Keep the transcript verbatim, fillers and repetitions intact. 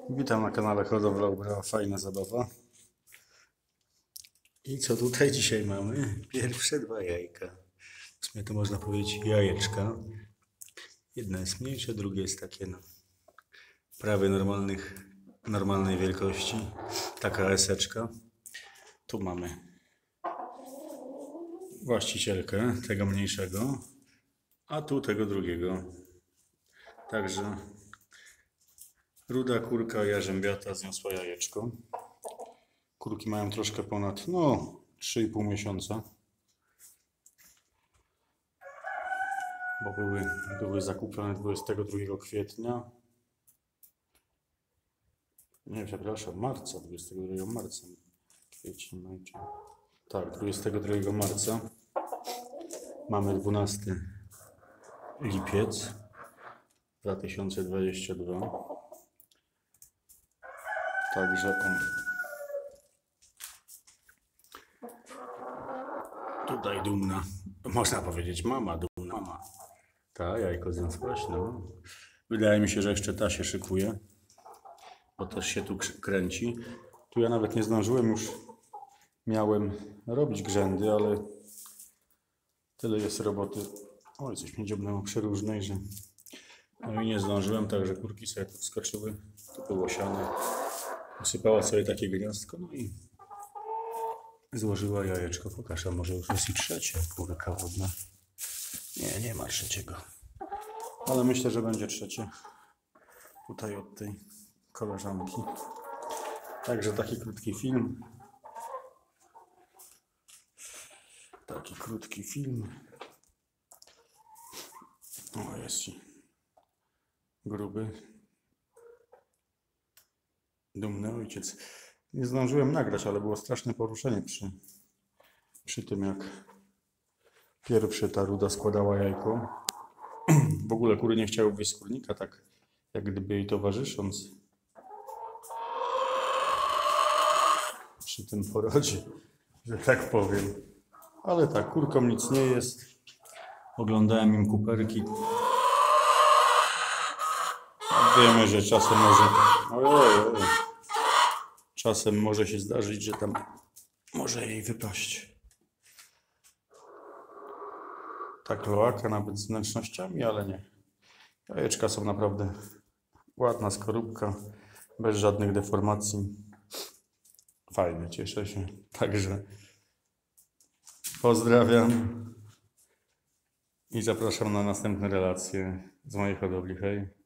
Witam na kanale Hodowla Ubrała, fajna zabawa. I co tutaj dzisiaj mamy? Pierwsze dwa jajka. W sumie to można powiedzieć jajeczka. Jedno jest mniejsze, drugie jest takie no, prawie normalnych, normalnej wielkości. Taka eseczka. Tu mamy właścicielkę tego mniejszego, a tu tego drugiego. Także ruda kurka jarzębiata zniosła jajeczko. Kurki mają troszkę ponad, no, trzy i pół miesiąca. Bo były, były zakupione dwudziestego drugiego kwietnia. Nie, przepraszam, marca, dwudziestego drugiego marca. Kwiecień, maj, tak, dwudziestego drugiego marca. Mamy dwunasty lipiec dwa tysiące dwudziesty drugi. Także on tutaj dumna, można powiedzieć mama, dumna mama. Ta, jajko zniosłaś, no. Wydaje mi się, że jeszcze ta się szykuje, bo też się tu kręci. Tu ja nawet nie zdążyłem już, miałem robić grzędy, ale tyle jest roboty. Oj, coś mnie dziobnęło przeróżnej, że no i nie zdążyłem, także kurki sobie tu wskoczyły, tu było siano. Usypała sobie takie gniazdko, no i złożyła jajeczko. Pokaż, a może już jest i trzecie, kurka wodna. Nie, nie ma trzeciego. Ale myślę, że będzie trzecie. Tutaj od tej koleżanki. Także taki krótki film. Taki krótki film. O, jest i gruby. Dumny ojciec. Nie zdążyłem nagrać, ale było straszne poruszenie przy, przy tym, jak pierwszy ta ruda składała jajko. W ogóle kury nie chciały wyjść z kurnika, tak jak gdyby jej towarzysząc przy tym porodzie, że tak powiem. Ale tak, kurkom nic nie jest. Oglądałem im kuperki. Wiemy, że czasem może... Ojej, czasem może się zdarzyć, że tam może jej wypaść ta kloaka, nawet z wnętrznościami, ale nie. Jajeczka są naprawdę ładna skorupka, bez żadnych deformacji. Fajne, cieszę się. Także pozdrawiam i zapraszam na następne relacje z mojej hodowli. Hej!